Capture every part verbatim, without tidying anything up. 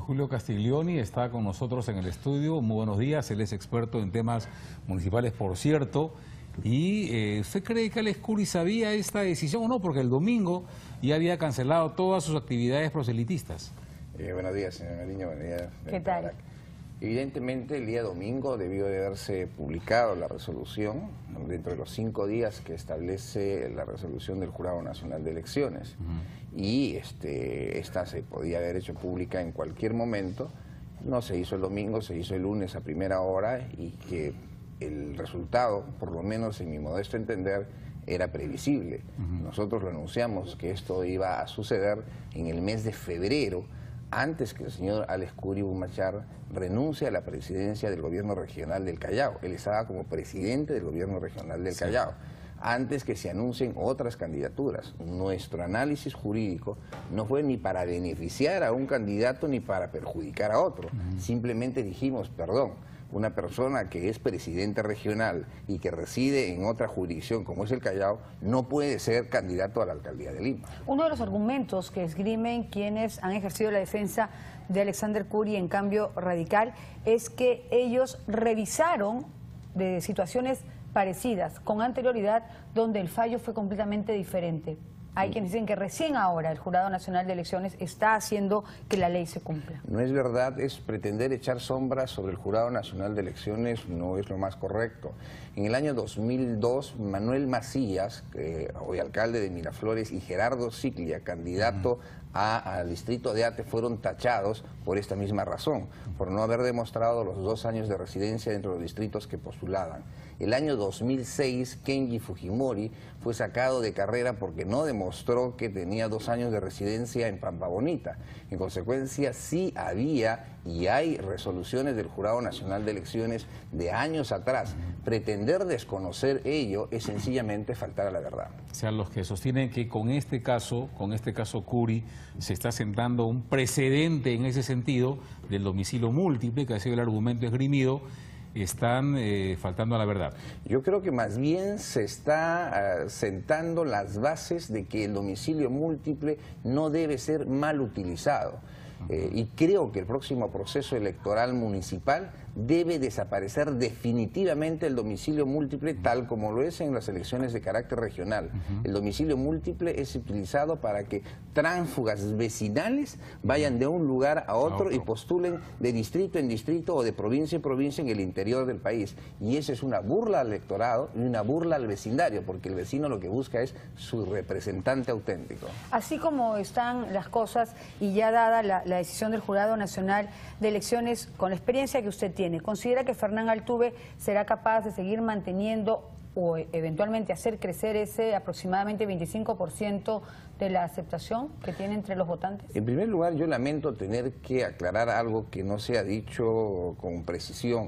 Julio Castiglioni está con nosotros en el estudio. Muy buenos días, él es experto en temas municipales, por cierto. ¿Y eh, usted cree que Alex Curi sabía esta decisión o no? Porque el domingo ya había cancelado todas sus actividades proselitistas. Eh, buenos días, señor Nariño. Buenos días. ¿Qué tal? Evidentemente, el día domingo debió de haberse publicado la resolución, dentro de los cinco días que establece la resolución del Jurado Nacional de Elecciones. Uh-huh. Y este, esta se podía haber hecho pública en cualquier momento. No se hizo el domingo, se hizo el lunes a primera hora, y que el resultado, por lo menos en mi modesto entender, era previsible. Uh-huh. Nosotros lo anunciamos que esto iba a suceder en el mes de febrero, antes que el señor Alex Curi Bumachar renuncie a la presidencia del gobierno regional del Callao. Él estaba como presidente del gobierno regional del sí. Callao, antes que se anuncien otras candidaturas. Nuestro análisis jurídico no fue ni para beneficiar a un candidato ni para perjudicar a otro. Uh-huh. Simplemente dijimos, perdón, una persona que es presidente regional y que reside en otra jurisdicción como es el Callao, no puede ser candidato a la alcaldía de Lima. Uno de los argumentos que esgrimen quienes han ejercido la defensa de Alexander Curi en Cambio Radical es que ellos revisaron de situaciones parecidas con anterioridad donde el fallo fue completamente diferente. Hay quienes dicen que recién ahora el Jurado Nacional de Elecciones está haciendo que la ley se cumpla. No es verdad, es pretender echar sombras sobre el Jurado Nacional de Elecciones, no es lo más correcto. En el año dos mil dos, Manuel Macías, eh, hoy alcalde de Miraflores, y Gerardo Ciclia, candidato a, al distrito de Ate, fueron tachados por esta misma razón, por no haber demostrado los dos años de residencia dentro de los distritos que postulaban. El año dos mil seis, Kenji Fujimori fue sacado de carrera porque no demostró que tenía dos años de residencia en Pampa Bonita. En consecuencia, sí había y hay resoluciones del Jurado Nacional de Elecciones de años atrás. Pretender desconocer ello es sencillamente faltar a la verdad. O sea, los que sostienen que con este caso, con este caso Curi, se está sentando un precedente en ese sentido del domicilio múltiple, que ha sido el argumento esgrimido, están eh, faltando a la verdad. Yo creo que más bien se está uh, sentando las bases de que el domicilio múltiple no debe ser mal utilizado. Eh, y creo que el próximo proceso electoral municipal debe desaparecer definitivamente el domicilio múltiple tal como lo es en las elecciones de carácter regional. Uh-huh. El domicilio múltiple es utilizado para que tránsfugas vecinales vayan de un lugar a otro, a otro y postulen de distrito en distrito o de provincia en provincia en el interior del país. Y eso es una burla al electorado y una burla al vecindario, porque el vecino lo que busca es su representante auténtico. Así como están las cosas y ya dada la, la decisión del Jurado Nacional de Elecciones, con la experiencia que usted tiene, ¿considera que Fernán Altuve será capaz de seguir manteniendo o eventualmente hacer crecer ese aproximadamente veinticinco por ciento de la aceptación que tiene entre los votantes? En primer lugar, yo lamento tener que aclarar algo que no se ha dicho con precisión.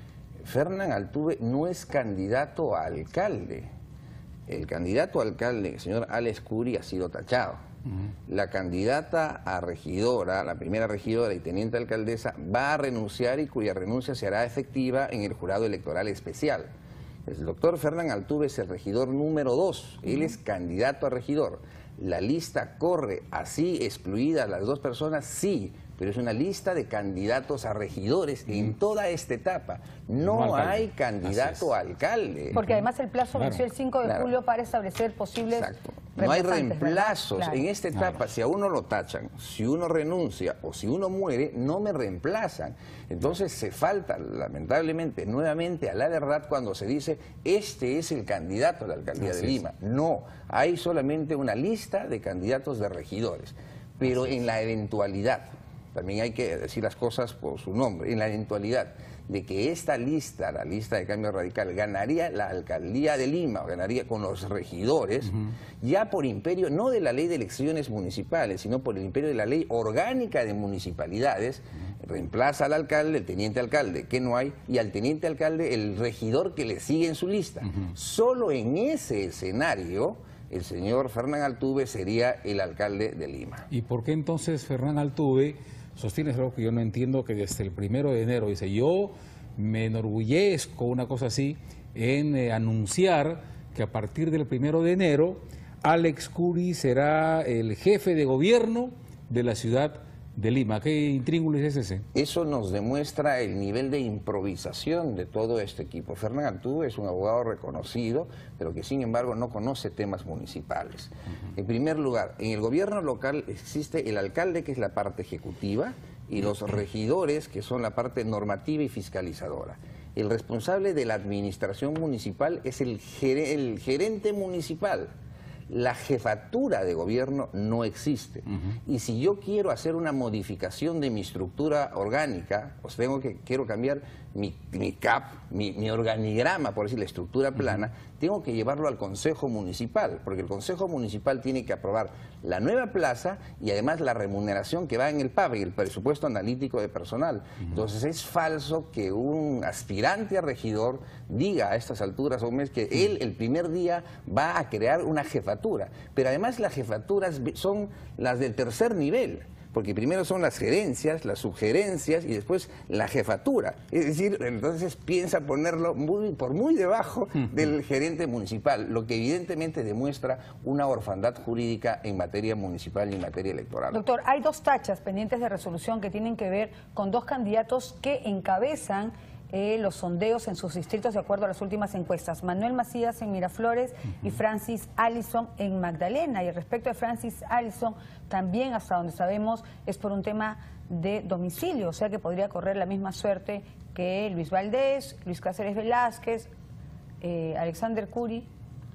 Fernán Altuve no es candidato a alcalde. El candidato a alcalde, el señor Alex Curi, ha sido tachado. Uh-huh. La candidata a regidora, la primera regidora y teniente alcaldesa, va a renunciar y cuya renuncia se hará efectiva en el jurado electoral especial. El doctor Fernán Altuve es el regidor número dos, uh-huh. Él es candidato a regidor. La lista corre así, excluidas las dos personas, sí, pero es una lista de candidatos a regidores uh-huh. en toda esta etapa. No, no hay candidato a alcalde. Porque además el plazo claro. venció el cinco de julio claro. para establecer posibles... Exacto. No hay reemplazos. Claro. En esta etapa, claro. si a uno lo tachan, si uno renuncia o si uno muere, no me reemplazan. Entonces se falta, lamentablemente, nuevamente a la verdad cuando se dice, este es el candidato a la alcaldía Así de Lima. Es. No, hay solamente una lista de candidatos de regidores. Pero Así en es. la eventualidad, también hay que decir las cosas por su nombre, en la eventualidad de que esta lista, la lista de Cambio Radical, ganaría la alcaldía de Lima, ganaría con los regidores, uh-huh. ya por imperio, no de la ley de elecciones municipales, sino por el imperio de la ley orgánica de municipalidades, uh-huh. reemplaza al alcalde, el teniente alcalde, que no hay, y al teniente alcalde el regidor que le sigue en su lista. Uh-huh. Solo en ese escenario el señor Fernán Altuve sería el alcalde de Lima. ¿Y por qué entonces Fernán Altuve sostiene algo que yo no entiendo, que desde el primero de enero dice, yo me enorgullezco, una cosa así, en eh, anunciar que a partir del primero de enero Alex Curi será el jefe de gobierno de la ciudad de Lima. ¿Qué intríngulis es ese? Eso nos demuestra el nivel de improvisación de todo este equipo. Fernán Antú es un abogado reconocido, pero que sin embargo no conoce temas municipales. Uh-huh. En primer lugar, en el gobierno local existe el alcalde, que es la parte ejecutiva, y los regidores, que son la parte normativa y fiscalizadora. El responsable de la administración municipal es el, ger el gerente municipal. La jefatura de gobierno no existe. Uh-huh. Y si yo quiero hacer una modificación de mi estructura orgánica, pues tengo que, quiero cambiar mi, mi C A P, mi, mi organigrama, por decir, la estructura plana, uh-huh. tengo que llevarlo al Consejo Municipal, porque el Consejo Municipal tiene que aprobar la nueva plaza y además la remuneración que va en el P A B, el presupuesto analítico de personal. Uh-huh. Entonces es falso que un aspirante a regidor diga a estas alturas, hombre, que uh-huh. él el primer día va a crear una jefatura. Pero además las jefaturas son las del tercer nivel, porque primero son las gerencias, las subgerencias y después la jefatura. Es decir, entonces piensa ponerlo muy, por muy debajo del gerente municipal, lo que evidentemente demuestra una orfandad jurídica en materia municipal y en materia electoral. Doctor, hay dos tachas pendientes de resolución que tienen que ver con dos candidatos que encabezan Eh, los sondeos en sus distritos de acuerdo a las últimas encuestas. Manuel Macías en Miraflores uh-huh. y Francis Allison en Magdalena. Y respecto a Francis Allison, también hasta donde sabemos es por un tema de domicilio, o sea que podría correr la misma suerte que Luis Valdés, Luis Cáceres Velázquez, eh, Alexander Curi.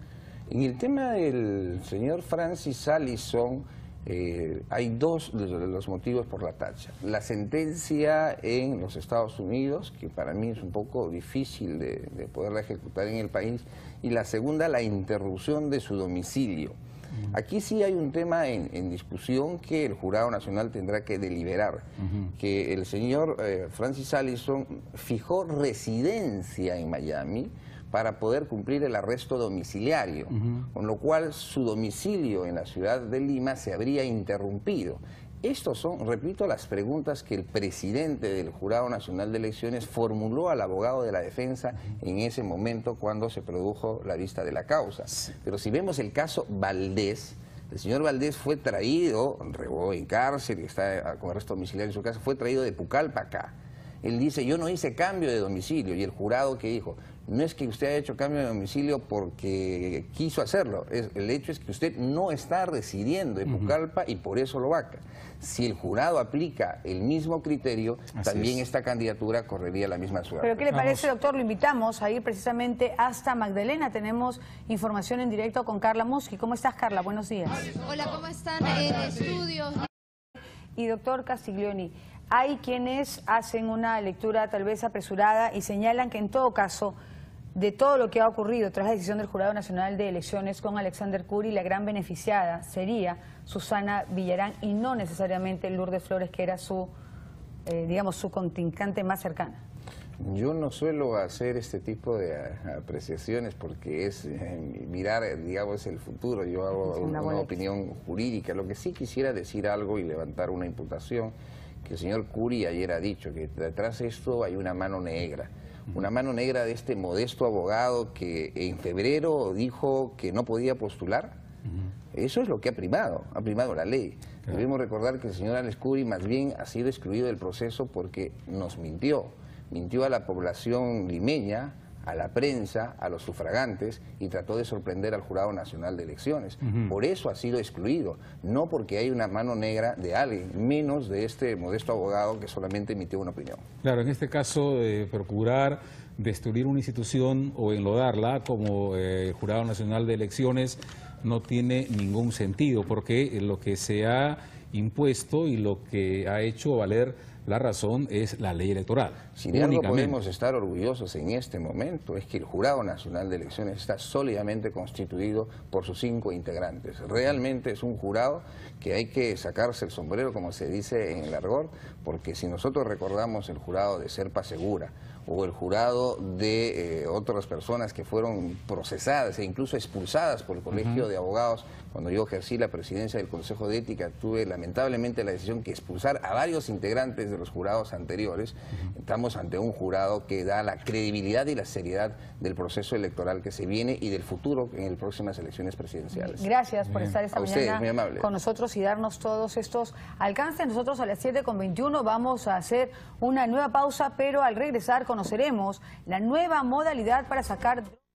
En el tema del señor Francis Allison, Eh, hay dos de los motivos por la tacha. La sentencia en los Estados Unidos, que para mí es un poco difícil de, de poderla ejecutar en el país, y la segunda, la interrupción de su domicilio. Uh-huh. Aquí sí hay un tema en, en discusión que el Jurado Nacional tendrá que deliberar, uh-huh. que el señor eh, Francis Allison fijó residencia en Miami para poder cumplir el arresto domiciliario, uh-huh. con lo cual su domicilio en la ciudad de Lima se habría interrumpido. Estos son, repito, las preguntas que el presidente del Jurado Nacional de Elecciones formuló al abogado de la defensa en ese momento cuando se produjo la vista de la causa. Pero si vemos el caso Valdés, el señor Valdés fue traído, rebó en cárcel, está con arresto domiciliario en su casa, fue traído de Pucallpa acá. Él dice, yo no hice cambio de domicilio, y el jurado que dijo, no es que usted haya hecho cambio de domicilio porque quiso hacerlo, es, el hecho es que usted no está residiendo en Pucallpa uh-huh. y por eso lo vaca. Si el jurado aplica el mismo criterio, Así también es. esta candidatura correría la misma suerte. ¿Pero qué le parece, doctor? Lo invitamos a ir precisamente hasta Magdalena. Tenemos información en directo con Carla Muschi. ¿Cómo estás, Carla? Buenos días. Hola, ¿cómo están en estudio? Y doctor Castiglioni, hay quienes hacen una lectura tal vez apresurada y señalan que en todo caso, de todo lo que ha ocurrido tras la decisión del Jurado Nacional de Elecciones con Alexander Curi, la gran beneficiada sería Susana Villarán y no necesariamente Lourdes Flores, que era su, eh, digamos, su contrincante más cercana. Yo no suelo hacer este tipo de apreciaciones porque es eh, mirar, digamos, el futuro. Yo hago una, una opinión jurídica. Lo que sí quisiera decir algo y levantar una imputación, que el señor Curi ayer ha dicho que detrás de esto hay una mano negra. Una mano negra de este modesto abogado que en febrero dijo que no podía postular. Uh-huh. Eso es lo que ha primado, ha primado la ley. Claro. Debemos recordar que el señor Alex Curi más bien ha sido excluido del proceso porque nos mintió. Mintió a la población limeña, a la prensa, a los sufragantes y trató de sorprender al Jurado Nacional de Elecciones. Uh-huh. Por eso ha sido excluido, no porque hay una mano negra de alguien, menos de este modesto abogado que solamente emitió una opinión. Claro, en este caso de procurar destruir una institución o enlodarla como eh, el Jurado Nacional de Elecciones no tiene ningún sentido, porque lo que se ha impuesto y lo que ha hecho valer la razón es la ley electoral. Si de algo podemos estar orgullosos en este momento es que el Jurado Nacional de Elecciones está sólidamente constituido por sus cinco integrantes. Realmente es un jurado que hay que sacarse el sombrero, como se dice en el argot, porque si nosotros recordamos el jurado de Serpa Segura o el jurado de eh, otras personas que fueron procesadas e incluso expulsadas por el Colegio uh-huh. de Abogados, cuando yo ejercí la presidencia del Consejo de Ética, tuve lamentablemente la decisión que expulsar a varios integrantes del de los jurados anteriores, estamos ante un jurado que da la credibilidad y la seriedad del proceso electoral que se viene y del futuro en las próximas elecciones presidenciales. Gracias por estar esta a ustedes, mañana muy amable, con nosotros y darnos todos estos alcances. Nosotros a las siete con veintiuno vamos a hacer una nueva pausa, pero al regresar conoceremos la nueva modalidad para sacar...